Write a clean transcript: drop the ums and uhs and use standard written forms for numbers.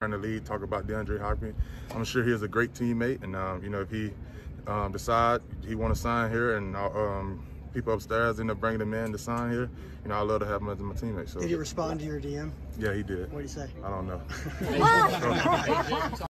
in the league, talk about DeAndre Hopkins. I'm sure he is a great teammate, and you know, if he decide he want to sign here, and people upstairs end up bringing him in to sign here, you know, I love to have him as my teammate. So did he respond to your DM? Yeah, he did. What did he say? I don't know.